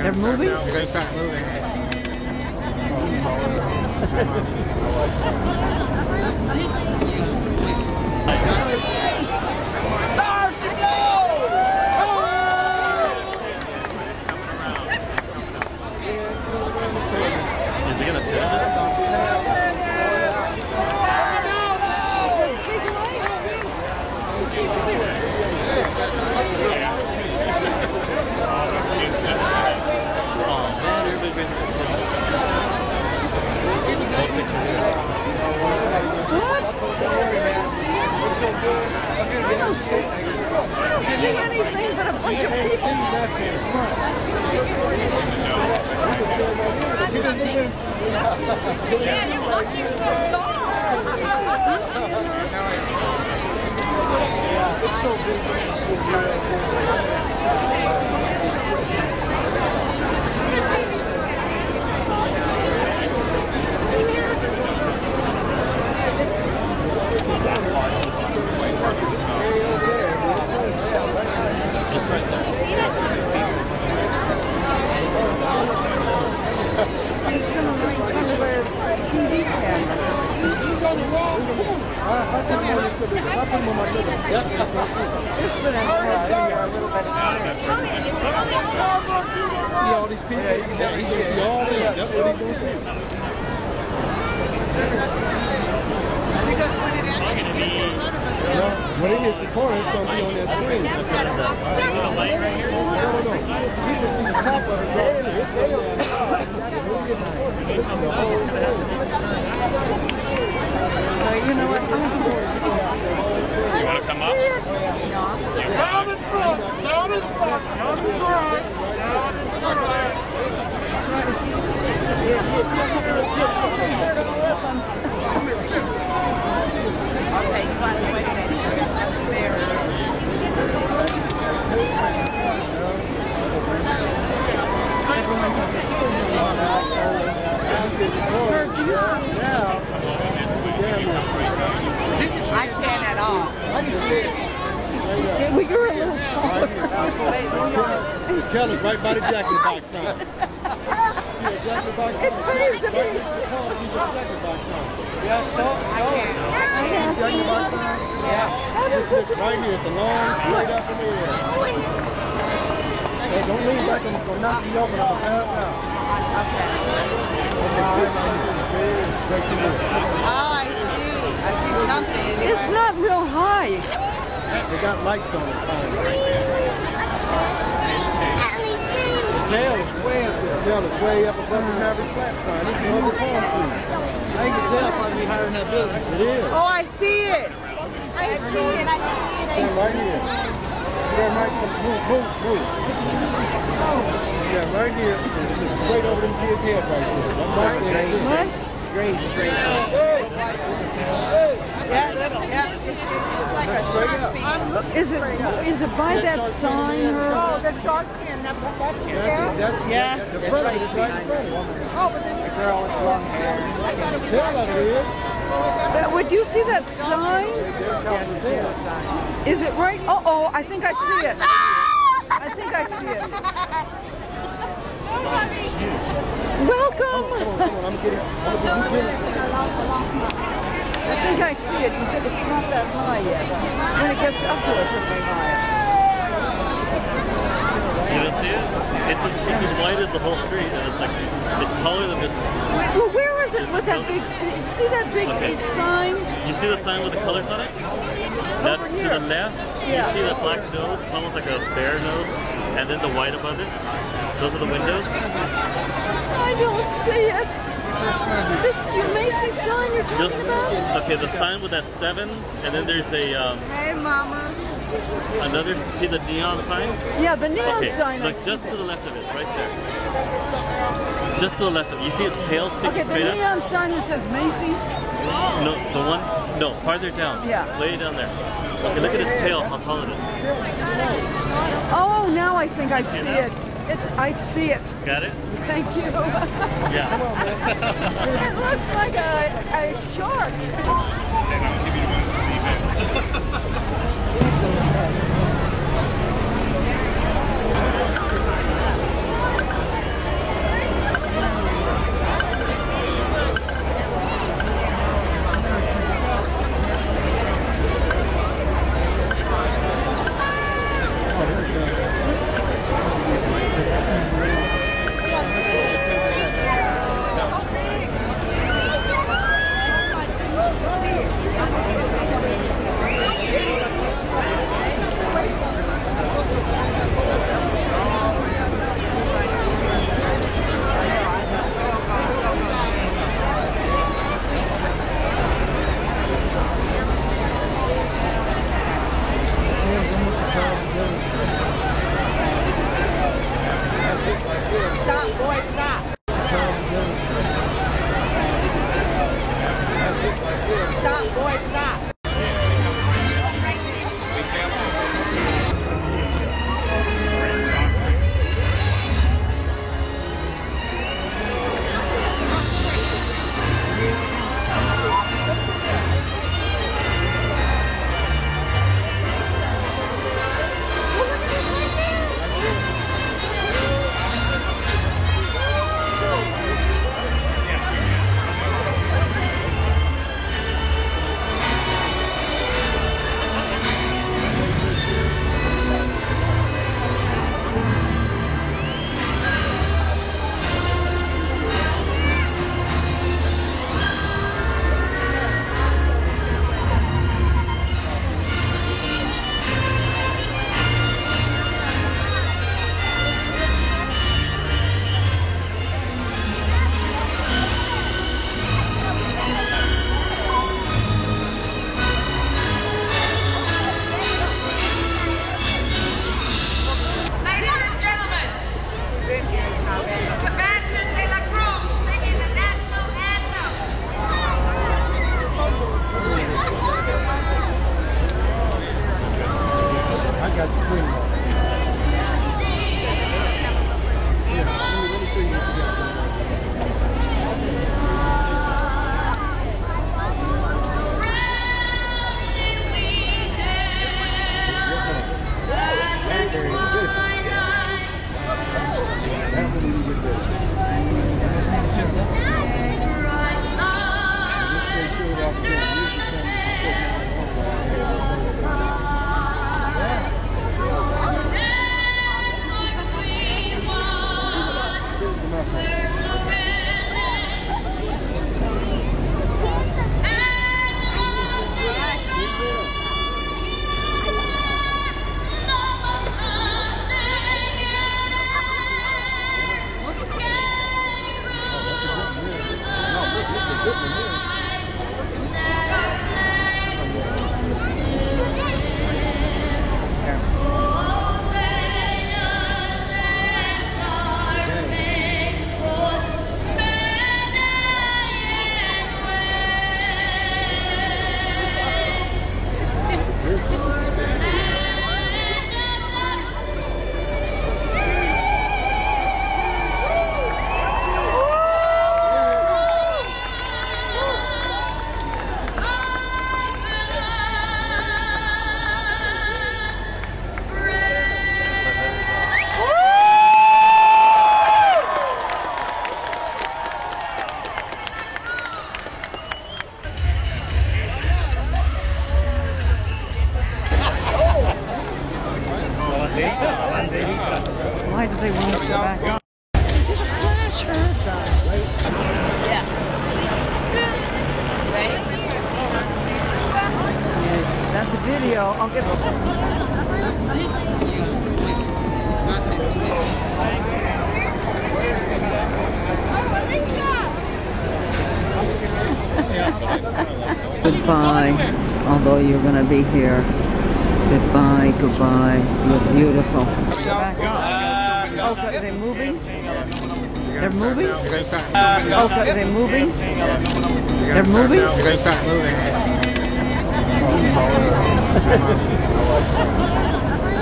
They're moving? They're going to start moving. Is he gonna finish it? I don't see anything but a bunch of people. Man, you look, you're so tall. All these people, yeah, he's going to see all that. That's what he's going to see. When it hits the corner, it's going to be on that screen. No. You can see the top of it. You know what? You want to come up? Down in front! Down in front! Down in front! Down in front! Okay, you want to wait a minute. I can't at all. Well, you're a little taller. Tell us right by the jacket box now. Jacket box. It pays the beast. Right here, it's a long straight up in the air. Hey, don't leave like I'm going to knock you over and I'll pass out. Oh, I see something. It's not real high. They got lights on it. The tail is way up there. The tail is way up above the Maverick flat sign. It's above the palm tree. I can tell if I'd be higher in that building. It is. Oh, I see it. I see it. Stand right here. Stand right here. Move. Yeah, right here. Straight over them kids' heads right there. Right there. Straight up. Yeah, it's like a shark fin. Is it by that sign? Oh, the shark fin. That's yeah. The front of it is right in front of it. Oh, but then the girl with long hair. The tail of it is. Would you see that sign? Is it right? Uh-oh, I think I see it. I think I see it. Welcome. I'm getting I think I see it. It's not that high yet. When it gets up to us, it'll be higher. You don't see it? It's as wide as the whole street, and it's taller than this. Well, where is it with that big? You see that big sign? You see the sign with the colors on it? That's Over to here. the left. Yeah. You see that black nose? It's almost like a bear nose, and then the white above it. Those are the windows. I don't see it. This Macy's sign you're talking about? Okay, the sign with that 7, and then there's a Hey, Mama. another. See the neon sign? Yeah, the neon sign. Look just to the left of it, right there. Just to the left of it. You see its tail sticking Okay, the straight up? neon sign that says Macy's. No, the one. No, farther down. Yeah. Way down there. Okay, look at its tail. How tall it is. Oh, now I think I see it. I see it. Got it? Thank you. Yeah. It looks like a shark. Why did they want us to go back up? They did a flash for us. Yeah. Ready? Yeah, that's a video. I'll get Goodbye, although you're going to be here. Goodbye, goodbye. You're beautiful. Okay, they're moving? They're moving? Okay, they're moving? They're moving? They're going to start moving.